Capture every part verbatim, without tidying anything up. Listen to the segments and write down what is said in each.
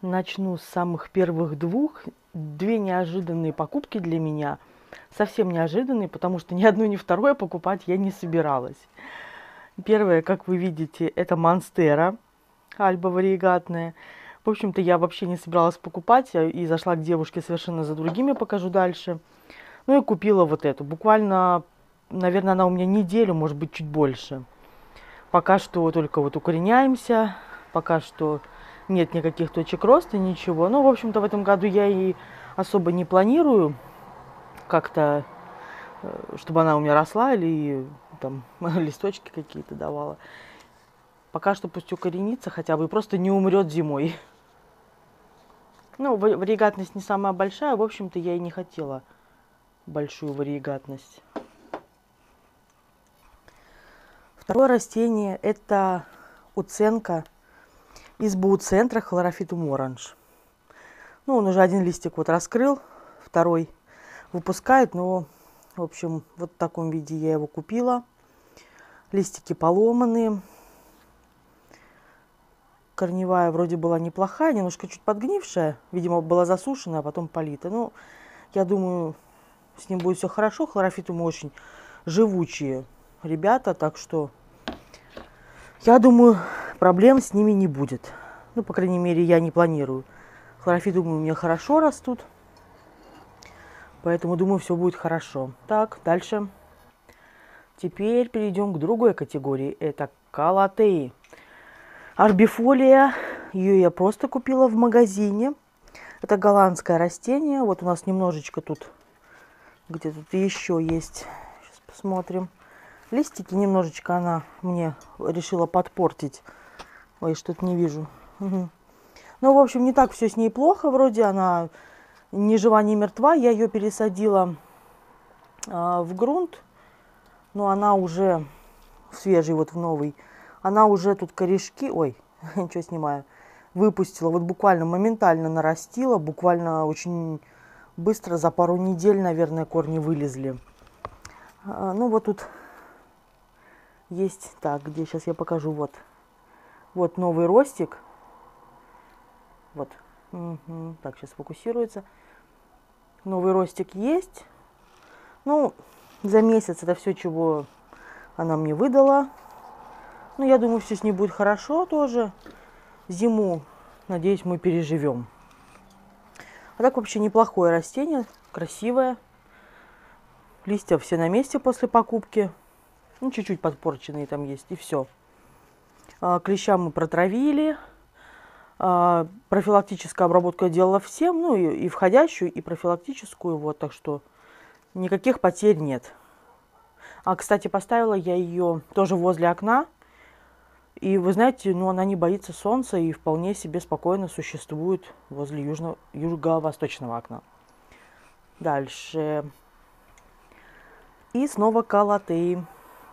Начну с самых первых двух. Две неожиданные покупки для меня. Совсем неожиданные, потому что ни одно, ни второе покупать я не собиралась. Первое, как вы видите, это Монстера, альба варигатная. В общем-то, я вообще не собиралась покупать и зашла к девушке совершенно за другими, покажу дальше. Ну и купила вот эту. Буквально, наверное, она у меня неделю, может быть, чуть больше. Пока что только вот укореняемся, пока что нет никаких точек роста, ничего. Ну, в общем-то, в этом году я и особо не планирую как-то, чтобы она у меня росла или там листочки какие-то давала. Пока что пусть укоренится хотя бы и просто не умрет зимой. Ну, варигатность не самая большая, в общем-то, я и не хотела большую варигатность. Второе растение – это уценка из бууцентра Хлорофитум оранж. Ну, он уже один листик вот раскрыл, второй выпускает, но, в общем, вот в таком виде я его купила. Листики поломанные. Корневая вроде была неплохая, немножко чуть подгнившая. Видимо, была засушена, а потом полита. Ну, я думаю, с ним будет все хорошо. Хлорофитумы очень живучие ребята, так что я думаю, проблем с ними не будет. Ну, по крайней мере, я не планирую. Хлорофитумы у меня хорошо растут, поэтому думаю, все будет хорошо. Так, дальше. Теперь перейдем к другой категории. Это калатеи. Арбифолия. Ее я просто купила в магазине. Это голландское растение. Вот у нас немножечко тут, где тут еще есть. Сейчас посмотрим. Листики немножечко она мне решила подпортить. Ой, что-то не вижу. Угу. Ну, в общем, не так все с ней плохо. Вроде она ни жива, ни мертва. Я ее пересадила а, в грунт. Но она уже свежий, вот в новый. Она уже тут корешки, ой, ничего снимаю, выпустила. Вот буквально моментально нарастила. Буквально очень быстро, за пару недель, наверное, корни вылезли. А, ну, вот тут есть, так, где сейчас я покажу, вот. Вот новый ростик. Вот. Угу. Так, сейчас фокусируется. Новый ростик есть. Ну, за месяц это все, чего она мне выдала. Ну, я думаю, все с ней будет хорошо тоже. Зиму, надеюсь, мы переживем. А так вообще неплохое растение, красивое. Листья все на месте после покупки. Ну, чуть-чуть подпорченные там есть, и все. Клеща мы протравили. Профилактическую обработку я делала всем, ну, и, и входящую, и профилактическую, вот, так что никаких потерь нет. А, кстати, поставила я ее тоже возле окна. И вы знаете, ну, она не боится солнца и вполне себе спокойно существует возле южного, юго-восточного окна. Дальше. И снова калатеи.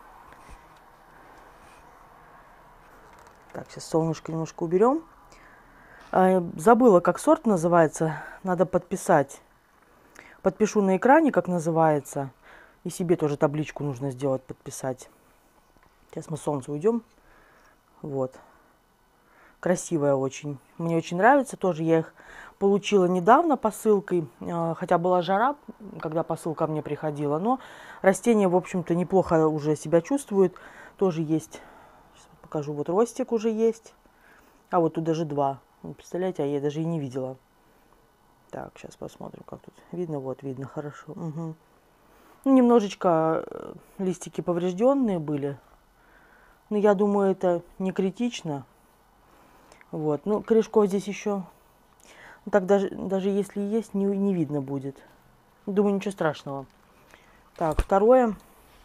Так, сейчас солнышко немножко уберем. Забыла, как сорт называется. Надо подписать. Подпишу на экране, как называется. И себе тоже табличку нужно сделать, подписать. Сейчас мы с солнца уйдем. Вот. Красивая очень. Мне очень нравится. Тоже я их получила недавно посылкой. Хотя была жара, когда посылка мне приходила. Но растение, в общем-то, неплохо уже себя чувствует. Тоже есть. Сейчас покажу. Вот ростик уже есть. А вот тут даже два. Представляете, а я даже и не видела. Так, сейчас посмотрим, как тут. Видно? Вот, видно хорошо. Угу. Ну, немножечко листики поврежденные были. Но я думаю, это не критично. Вот. Ну, корешков здесь еще. Ну, так даже, даже если есть, не, не видно будет. Думаю, ничего страшного. Так, второе.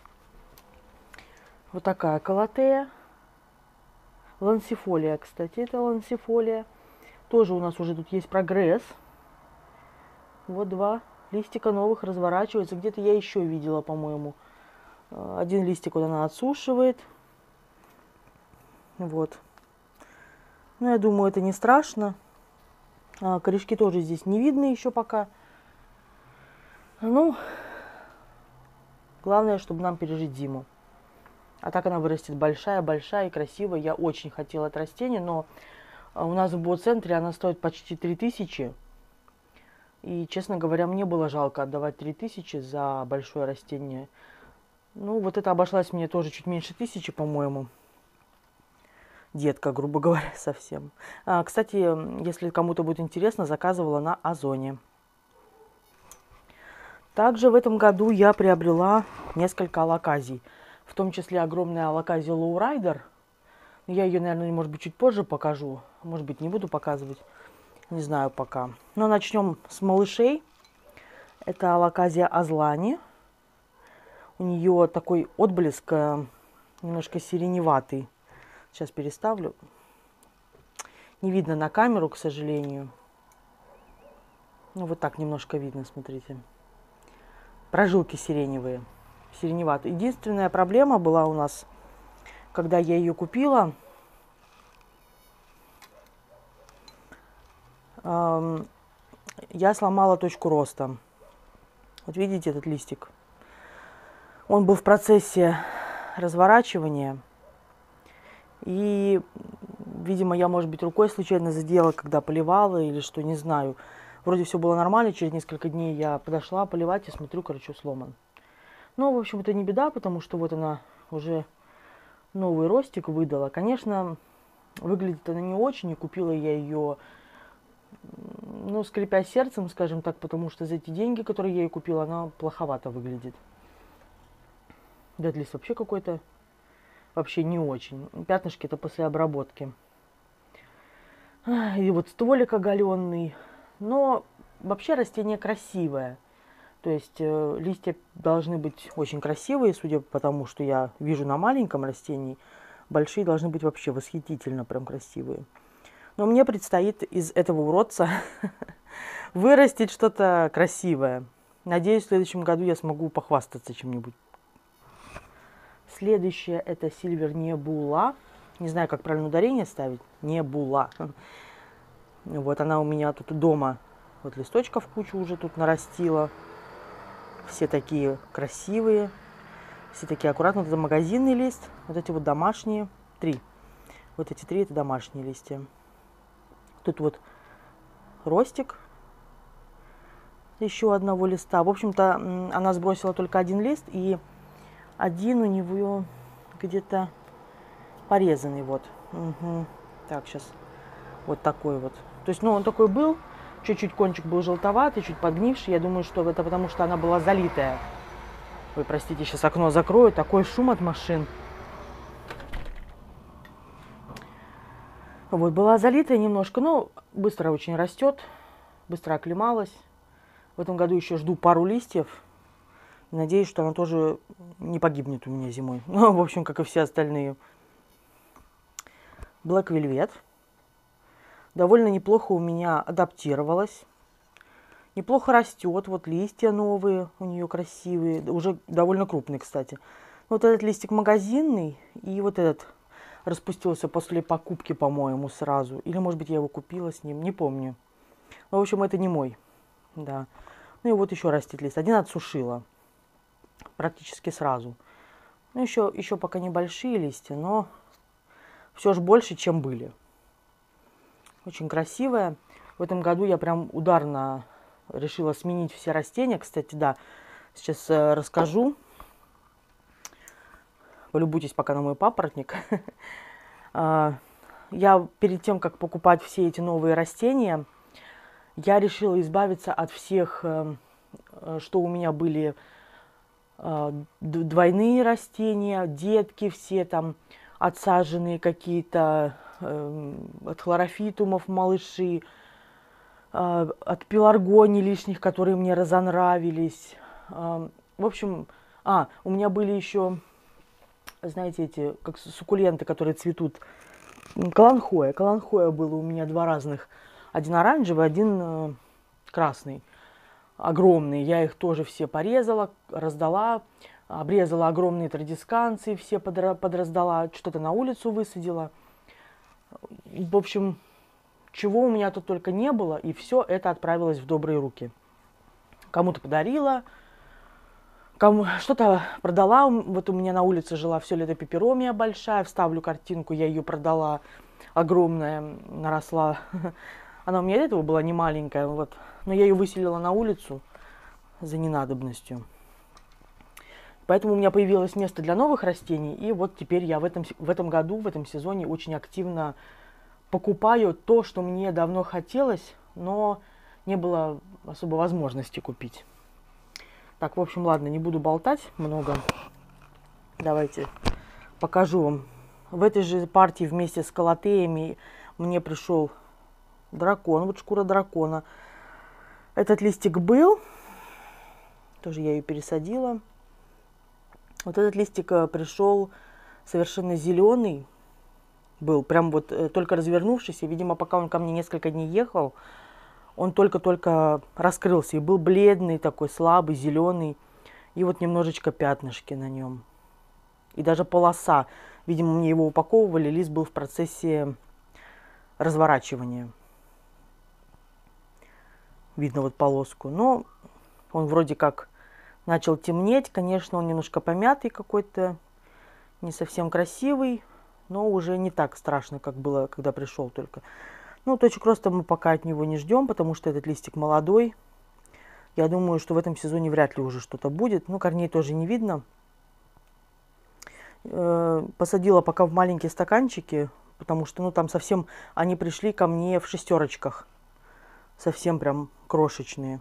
Вот такая калатея. Лансифолия, кстати, это лансифолия. Тоже у нас уже тут есть прогресс. Вот два листика новых разворачиваются. Где-то я еще видела, по-моему. Один листик вот она отсушивает. Вот. Ну, я думаю, это не страшно. А, корешки тоже здесь не видно еще пока. Ну, главное, чтобы нам пережить зиму. А так она вырастет большая-большая и красивая. Я очень хотела это растение, но У нас в ботцентре она стоит почти три тысячи. И, честно говоря, мне было жалко отдавать три тысячи за большое растение. Ну, вот это обошлась мне тоже чуть меньше тысячи, по-моему. Детка, грубо говоря, совсем. А, кстати, если кому-то будет интересно, заказывала на Озоне. Также в этом году я приобрела несколько алаказий. В том числе огромная алаказия Lowrider. Я ее, наверное, может быть, чуть позже покажу. Может быть, не буду показывать. Не знаю пока. Но начнем с малышей. Это алаказия Азлани. У нее такой отблеск немножко сиреневатый. Сейчас переставлю. Не видно на камеру, к сожалению. Ну, вот так немножко видно, смотрите. Прожилки сиреневые. Сиреневатые. Единственная проблема была у нас, когда я ее купила. Эм, я сломала точку роста. Вот видите этот листик? Он был в процессе разворачивания. И, видимо, я, может быть, рукой случайно задела, когда поливала или что, не знаю. Вроде все было нормально, через несколько дней я подошла поливать и смотрю, короче, сломан. Ну, в общем, это не беда, потому что вот она уже новый ростик выдала. Конечно, выглядит она не очень, и купила я ее, ну, скрипя сердцем, скажем так, потому что за эти деньги, которые я ее купила, она плоховато выглядит. Этот лист вообще какой-то... Вообще не очень. Пятнышки это после обработки. И вот стволик оголенный. Но вообще растение красивое. То есть э, листья должны быть очень красивые, судя по тому, что я вижу на маленьком растении. Большие должны быть вообще восхитительно прям красивые. Но мне предстоит из этого уродца вырастить что-то красивое. Надеюсь, в следующем году я смогу похвастаться чем-нибудь. Следующее это Silver Nebula. Не знаю, как правильно ударение ставить. Nebula. Вот она у меня тут дома. Вот листочков кучу уже тут нарастила. Все такие красивые. Все такие аккуратные. Вот это магазинный лист. Вот эти вот домашние. Три. Вот эти три это домашние листья. Тут вот ростик. Еще одного листа. В общем-то, она сбросила только один лист. И один у него где-то порезанный, вот. Угу. Так, сейчас вот такой вот. То есть, ну, он такой был, чуть-чуть кончик был желтоватый, чуть подгнивший. Я думаю, что это потому, что она была залитая. Ой, простите, сейчас окно закрою. Такой шум от машин. Вот, была залитая немножко, но быстро очень растет, быстро оклемалась. В этом году еще жду пару листьев. Надеюсь, что она тоже не погибнет у меня зимой. Ну, в общем, как и все остальные. Black Velvet. Довольно неплохо у меня адаптировалась. Неплохо растет. Вот листья новые у нее красивые. Уже довольно крупные, кстати. Вот этот листик магазинный. И вот этот распустился после покупки, по-моему, сразу. Или, может быть, я его купила с ним. Не помню. Но, в общем, это не мой. Да. Ну и вот еще растет лист. Один отсушила. Практически сразу. Ну, еще, еще пока небольшие листья, но все же больше, чем были. Очень красивая. В этом году я прям ударно решила сменить все растения. Кстати, да, сейчас э, расскажу. Полюбуйтесь пока на мой папоротник. Я перед тем, как покупать все эти новые растения, я решила избавиться от всех, что у меня были двойные растения, детки все там, отсаженные какие-то, от хлорофитумов малыши, от пеларгоний лишних, которые мне разонравились. В общем, а, у меня были еще, знаете, эти, как суккуленты, которые цветут. Каланхоя. Каланхоя было у меня два разных. Один оранжевый, один красный. Огромные. Я их тоже все порезала, раздала. Обрезала огромные традисканции, все подраздала. Что-то на улицу высадила. В общем, чего у меня тут только не было. И все это отправилось в добрые руки. Кому-то подарила. Кому что-то продала. Вот у меня на улице жила все лето пеперомия большая. Вставлю картинку, я ее продала огромная наросла. Она у меня до этого была не маленькая, вот. Но я ее выселила на улицу за ненадобностью. Поэтому у меня появилось место для новых растений. И вот теперь я в этом, в этом году, в этом сезоне очень активно покупаю то, что мне давно хотелось, но не было особо возможности купить. Так, в общем, ладно, не буду болтать много. Давайте покажу вам. В этой же партии вместе с колотеями мне пришел дракон, вот шкура дракона. Этот листик был, тоже я ее пересадила. Вот этот листик пришел совершенно зеленый, был прям вот только развернувшийся. Видимо, пока он ко мне несколько дней ехал, он только-только раскрылся и был бледный такой, слабый, зеленый. И вот немножечко пятнышки на нем. И даже полоса. Видимо, мне его упаковывали, лист был в процессе разворачивания. Видно вот полоску. Но он вроде как начал темнеть. Конечно, он немножко помятый какой-то, не совсем красивый, но уже не так страшно, как было, когда пришел только. Ну, точек роста мы пока от него не ждем, потому что этот листик молодой. Я думаю, что в этом сезоне вряд ли уже что-то будет. Ну, корней тоже не видно. Посадила пока в маленькие стаканчики, потому что, ну, там совсем они пришли ко мне в шестерочках. Совсем прям крошечные.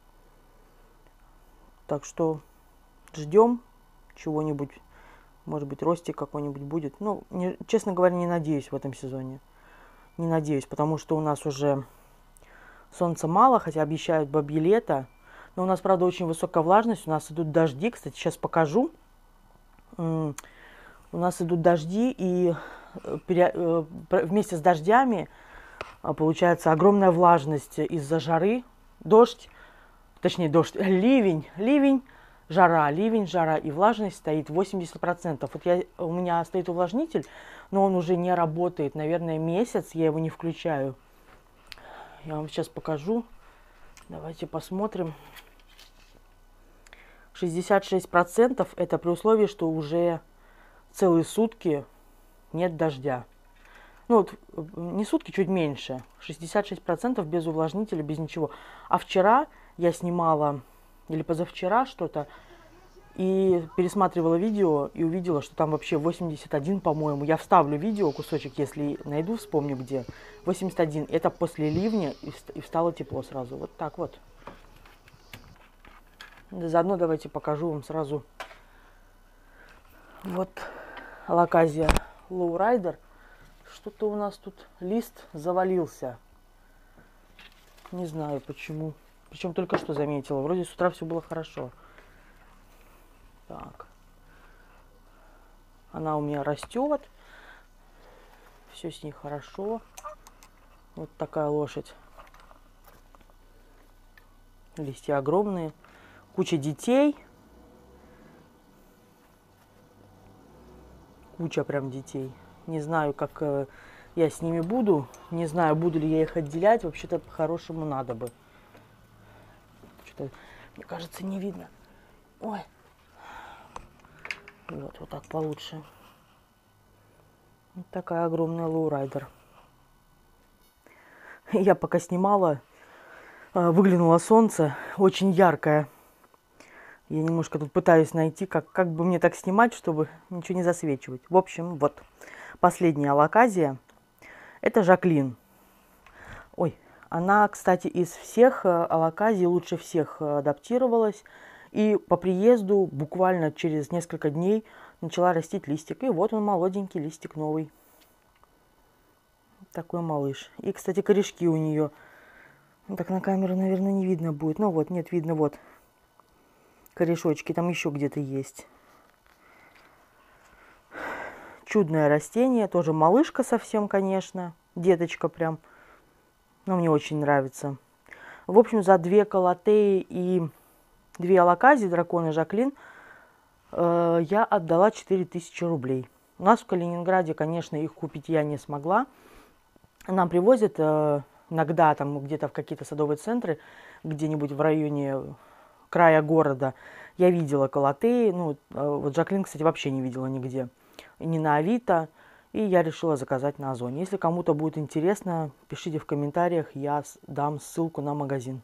Так что ждем чего-нибудь. Может быть, ростик какой-нибудь будет. Ну, не, честно говоря, не надеюсь в этом сезоне. Не надеюсь, потому что у нас уже солнца мало, хотя обещают бабье лето. Но у нас, правда, очень высокая влажность. У нас идут дожди. Кстати, сейчас покажу. У нас идут дожди, и вместе с дождями получается огромная влажность из-за жары. Дождь, точнее дождь, ливень, ливень, жара, ливень, жара, и влажность стоит восемьдесят процентов. Вот я, у меня стоит увлажнитель, но он уже не работает, наверное, месяц, я его не включаю. Я вам сейчас покажу. Давайте посмотрим. шестьдесят шесть процентов это при условии, что уже целые сутки нет дождя. Ну вот, не сутки, чуть меньше. шестьдесят шесть процентов без увлажнителя, без ничего. А вчера я снимала, или позавчера что-то, и пересматривала видео, и увидела, что там вообще восемьдесят один, по-моему. Я вставлю видео, кусочек, если найду, вспомню где. восемьдесят один. Это после ливня, и стало тепло сразу. Вот так вот. Заодно давайте покажу вам сразу. Вот алаказия Lowrider. Что-то у нас тут лист завалился. Не знаю почему. Причем только что заметила. Вроде с утра все было хорошо. Так. Она у меня растет. Все с ней хорошо. Вот такая лошадь. Листья огромные. Куча детей. Куча прям детей. Не знаю, как э, я с ними буду. Не знаю, буду ли я их отделять. Вообще-то по-хорошему надо бы. Что-то, мне кажется, не видно. Ой. Вот, вот так получше. Вот такая огромная Lowrider. Я пока снимала, выглянуло солнце, очень яркое. Я немножко тут пытаюсь найти, как, как бы мне так снимать, чтобы ничего не засвечивать. В общем, вот последняя алаказия. Это Жаклин. Ой, она, кстати, из всех алаказий лучше всех адаптировалась. И по приезду буквально через несколько дней начала растить листик. И вот он, молоденький листик новый. Такой малыш. И, кстати, корешки у нее. Ну, так на камеру, наверное, не видно будет. Ну вот, нет, видно, вот. Корешочки там еще где-то есть. Чудное растение. Тоже малышка совсем, конечно. Деточка прям. Но мне очень нравится. В общем, за две колотеи и две алаказии, дракона Жаклин, э, я отдала четыре тысячи рублей. У нас в Калининграде, конечно, их купить я не смогла. Нам привозят э, иногда там где-то в какие-то садовые центры, где-нибудь в районе края города. Я видела колотеи. Ну, э, вот Жаклин, кстати, вообще не видела нигде. Ни на Авито. И я решила заказать на Озоне. Если кому-то будет интересно, пишите в комментариях, я дам ссылку на магазин.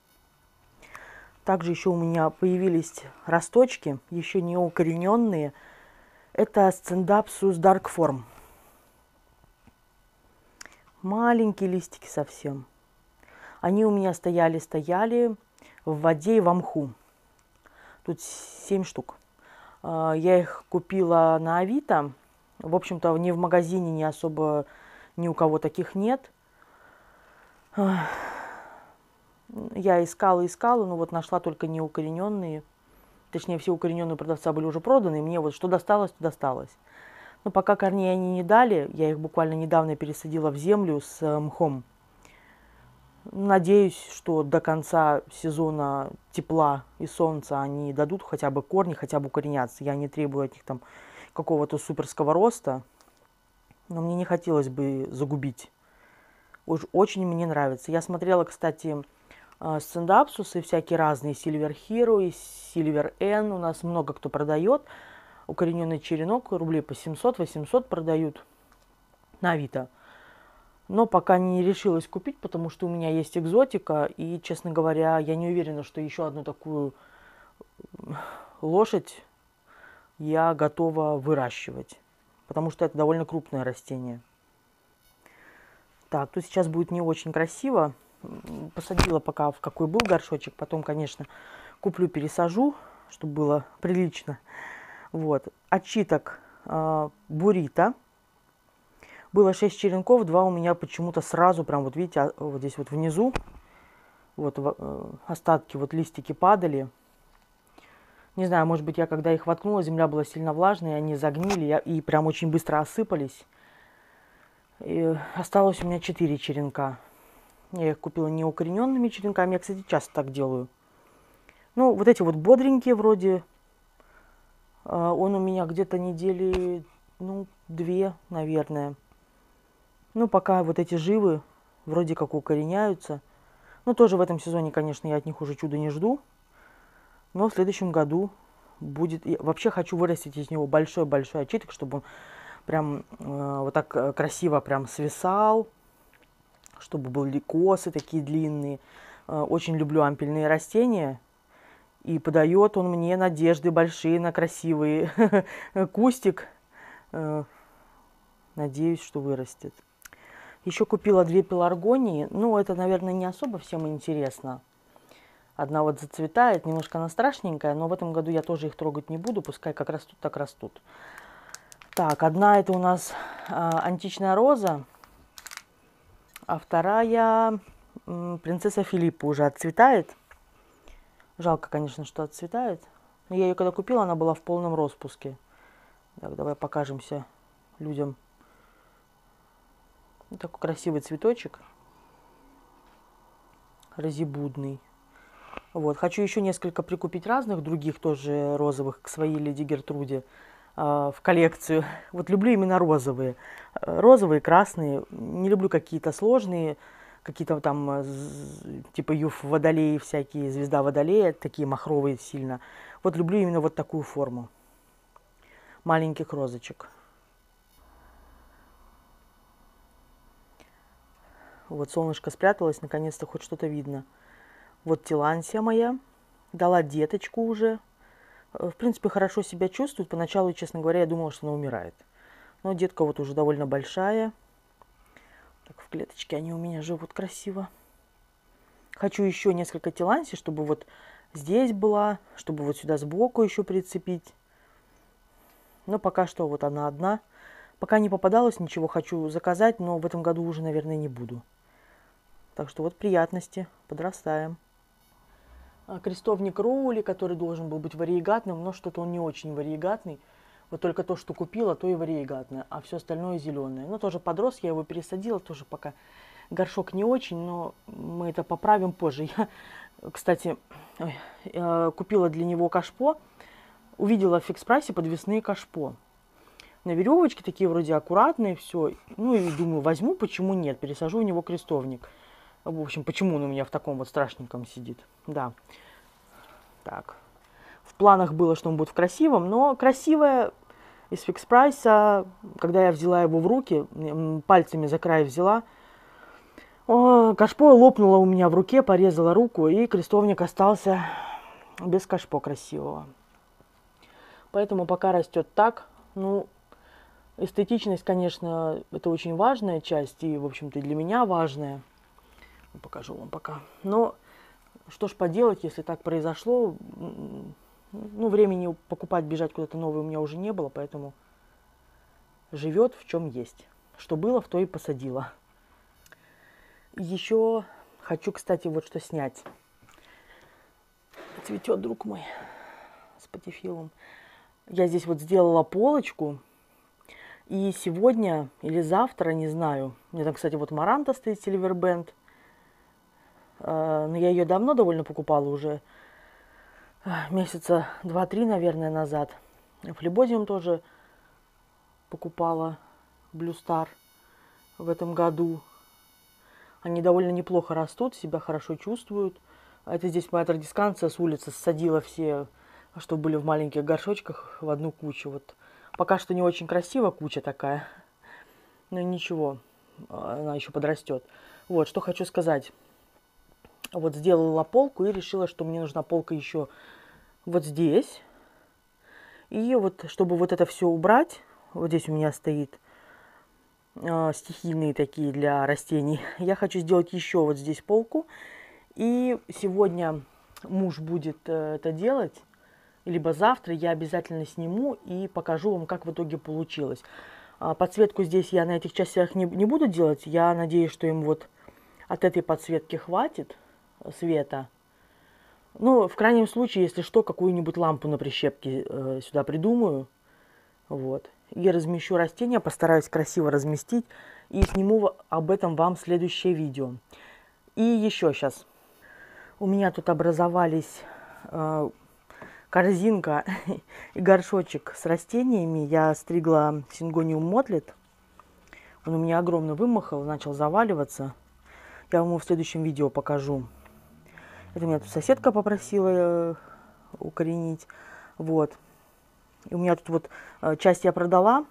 Также еще у меня появились росточки, еще не укорененные. Это Scindapsus Dark Form. Маленькие листики совсем. Они у меня стояли-стояли в воде и в мху. Тут семь штук. Я их купила на Авито. В общем-то, ни в магазине, ни особо ни у кого таких нет. Я искала, искала, но вот нашла только неукорененные. Точнее, все укорененные продавца были уже проданы. И мне вот что досталось, то досталось. Но пока корней они не дали, я их буквально недавно пересадила в землю с мхом. Надеюсь, что до конца сезона тепла и солнца они дадут хотя бы корни, хотя бы укоренятся. Я не требую от них там какого-то суперского роста, но мне не хотелось бы загубить. Уж очень мне нравится. Я смотрела, кстати, Scindapsus всякие разные, Silver Hero и Silver N. У нас много кто продает. Укорененный черенок рублей по семьсот-восемьсот продают на Авито. Но пока не решилась купить, потому что у меня есть экзотика. И, честно говоря, я не уверена, что еще одну такую лошадь я готова выращивать. Потому что это довольно крупное растение. Так, тут сейчас будет не очень красиво. Посадила пока в какой был горшочек. Потом, конечно, куплю, пересажу, чтобы было прилично. Вот. Отчиток э, Бурито. Было шесть черенков, два у меня почему-то сразу, прям вот видите, вот здесь вот внизу, вот э, остатки, вот листики падали. Не знаю, может быть, я когда их воткнула, земля была сильно влажная, они загнили я, и прям очень быстро осыпались. И осталось у меня четыре черенка. Я их купила неукорененными черенками, я, кстати, часто так делаю. Ну, вот эти вот бодренькие вроде. Он у меня где-то недели, ну, две, наверное. Ну, пока вот эти живы, вроде как укореняются. Ну, тоже в этом сезоне, конечно, я от них уже чуда не жду. Но в следующем году будет... Я вообще хочу вырастить из него большой-большой отчиток, чтобы он прям э, вот так красиво прям свисал. Чтобы были косы такие длинные. Э, очень люблю ампельные растения. И подает он мне надежды большие на красивый кустик. Надеюсь, что вырастет. Еще купила две пеларгонии. Ну, это, наверное, не особо всем интересно. Одна вот зацветает, немножко она страшненькая, но в этом году я тоже их трогать не буду. Пускай как растут, так растут. Так, одна это у нас а, античная роза. А вторая м, принцесса Филиппа уже отцветает. Жалко, конечно, что отцветает. Но я ее когда купила, она была в полном распуске. Так, давай покажемся людям. Вот такой красивый цветочек. Розибудный. Вот. Хочу еще несколько прикупить разных других тоже розовых к своей леди Гертруде э, в коллекцию. Вот люблю именно розовые. Розовые, красные. Не люблю какие-то сложные. Какие-то там типа юф водолеи всякие, звезда водолея, такие махровые сильно. Вот люблю именно вот такую форму маленьких розочек. Вот солнышко спряталось, наконец-то хоть что-то видно. Вот Тилансия моя, дала деточку уже. В принципе, хорошо себя чувствует. Поначалу, честно говоря, я думала, что она умирает. Но детка вот уже довольно большая. Так, в клеточке они у меня живут красиво. Хочу еще несколько тилансий, чтобы вот здесь была, чтобы вот сюда сбоку еще прицепить. Но пока что вот она одна. Пока не попадалось ничего, хочу заказать, но в этом году уже, наверное, не буду. Так что вот приятности, подрастаем. Крестовник Роули, который должен был быть вариегатным, но что-то он не очень вариегатный. Вот только то, что купила, то и вариегатное, а все остальное зеленое. Ну, тоже подрос, я его пересадила, тоже пока горшок не очень, но мы это поправим позже. Я, кстати, ой, я купила для него кашпо, увидела в фикс-прайсе подвесные кашпо. На веревочке такие вроде аккуратные, все. Ну, и думаю, возьму, почему нет, пересажу в него крестовник. В общем, почему он у меня в таком вот страшненьком сидит. Да. Так. В планах было, что он будет в красивом, но красивое из фикс прайса. Когда я взяла его в руки, пальцами за край взяла, о, кашпо лопнуло у меня в руке, порезала руку, и крестовник остался без кашпо красивого. Поэтому пока растет так. Ну, эстетичность, конечно, это очень важная часть, и, в общем-то, и для меня важная. Покажу вам пока. Но что ж поделать, если так произошло. Ну, времени покупать, бежать куда-то новое у меня уже не было, поэтому живет в чем есть. Что было, в то и посадила. Еще хочу, кстати, вот что снять. Цветет, друг мой, с патифилом. Я здесь вот сделала полочку. И сегодня или завтра, не знаю. У меня там, кстати, вот Маранта стоит, Silver Band. Но я ее давно довольно покупала, уже месяца два-три, наверное, назад. Флебозиум тоже покупала, Blue Star, в этом году. Они довольно неплохо растут, себя хорошо чувствуют. Это здесь моя традисканция с улицы садила все, что были в маленьких горшочках, в одну кучу. Вот пока что не очень красиво куча такая, но ничего, она еще подрастет. Вот, что хочу сказать. Вот сделала полку и решила, что мне нужна полка еще вот здесь. И вот, чтобы вот это все убрать, вот здесь у меня стоит э, стихийные такие для растений. Я хочу сделать еще вот здесь полку. И сегодня муж будет э, это делать, либо завтра я обязательно сниму и покажу вам, как в итоге получилось. А подсветку здесь я на этих частях не, не буду делать. Я надеюсь, что им вот от этой подсветки хватит света. Ну, в крайнем случае, если что, какую-нибудь лампу на прищепке э, сюда придумаю. Вот. И размещу растения, постараюсь красиво разместить. И сниму об этом вам следующее видео. И еще сейчас. У меня тут образовались э, корзинка и горшочек с растениями. Я стригла сингониум мотлет. Он у меня огромно вымахал, начал заваливаться. Я вам его в следующем видео покажу. Это меня тут соседка попросила э, укоренить. Вот. И у меня тут вот э, часть я продала,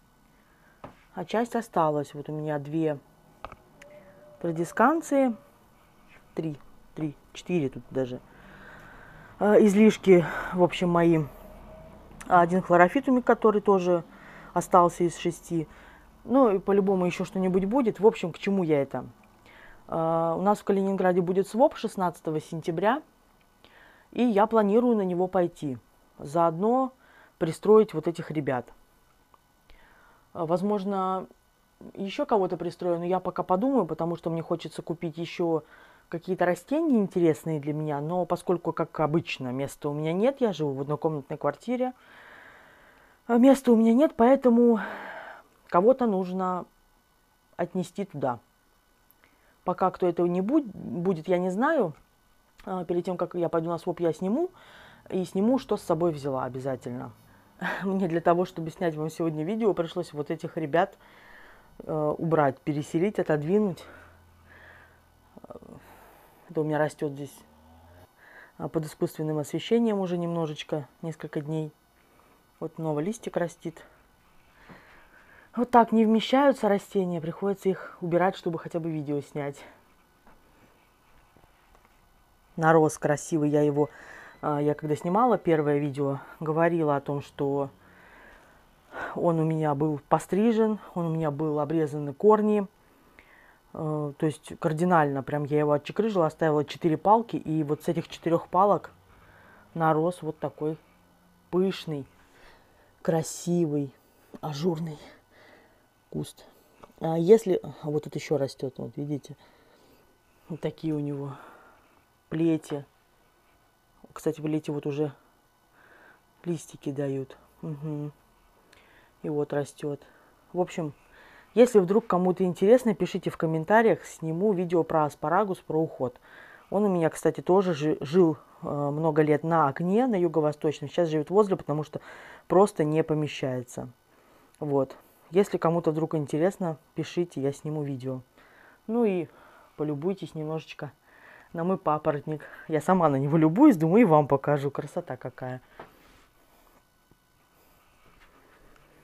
а часть осталась. Вот у меня две традисканции. Три, три, четыре тут даже. Э, излишки, в общем, мои. Один хлорофитумик, который тоже остался из шести. Ну, и по-любому еще что-нибудь будет. В общем, к чему я это? Uh, у нас в Калининграде будет своп шестнадцатого сентября, и я планирую на него пойти. Заодно пристроить вот этих ребят. Uh, возможно, еще кого-то пристрою, но я пока подумаю, потому что мне хочется купить еще какие-то растения интересные для меня. Но поскольку, как обычно, места у меня нет, я живу в однокомнатной квартире, места у меня нет, поэтому кого-то нужно отнести туда. Пока кто этого не будет, будет, я не знаю. Перед тем, как я пойду на своп, я сниму. И сниму, что с собой взяла обязательно. Мне для того, чтобы снять вам сегодня видео, пришлось вот этих ребят э, убрать, переселить, отодвинуть. Это у меня растет здесь под искусственным освещением уже немножечко, несколько дней. Вот новый листик растит. Вот так не вмещаются растения, приходится их убирать, чтобы хотя бы видео снять. Нарос красивый, я его, я когда снимала первое видео, говорила о том, что он у меня был пострижен, он у меня был обрезаны корни. То есть кардинально, прям я его отчекрыжила, оставила четыре палки, и вот с этих четырех палок нарос вот такой пышный, красивый, ажурный куст. А если... А вот тут еще растет, вот видите. Вот такие у него плети. Кстати, плети вот уже листики дают. Угу. И вот растет. В общем, если вдруг кому-то интересно, пишите в комментариях. Сниму видео про аспарагус, про уход. Он у меня, кстати, тоже жил э, много лет на окне, на юго-восточном. Сейчас живет возле, потому что просто не помещается. Вот. Если кому-то вдруг интересно, пишите, я сниму видео. Ну и полюбуйтесь немножечко на мой папоротник. Я сама на него любуюсь, думаю, и вам покажу. Красота какая.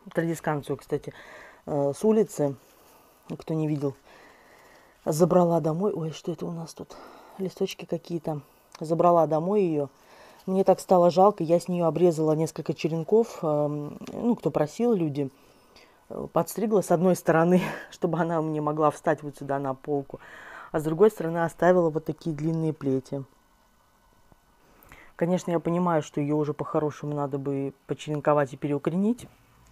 традисканцию, кстати, э, с улицы, кто не видел, забрала домой. Ой, что это у нас тут? Листочки какие-то. Забрала домой ее. Мне так стало жалко, я с нее обрезала несколько черенков, э, ну, кто просил, люди. Подстригла с одной стороны, чтобы она мне могла встать вот сюда на полку, а с другой стороны оставила вот такие длинные плети. Конечно, я понимаю, что ее уже по-хорошему надо бы почеренковать и переукоренить,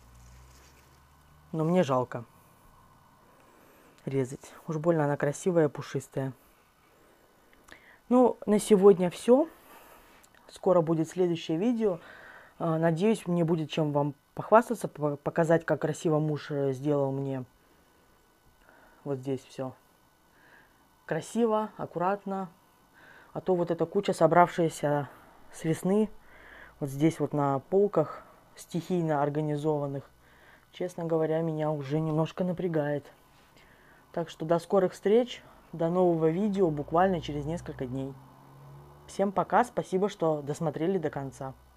но мне жалко резать. Уж больно она красивая, пушистая. Ну, на сегодня все. Скоро будет следующее видео. Надеюсь, мне будет чем вам похвастаться, показать, как красиво муж сделал мне вот здесь все. Красиво, аккуратно. А то вот эта куча, собравшаяся с весны, вот здесь вот на полках, стихийно организованных, честно говоря, меня уже немножко напрягает. Так что до скорых встреч, до нового видео буквально через несколько дней. Всем пока, спасибо, что досмотрели до конца.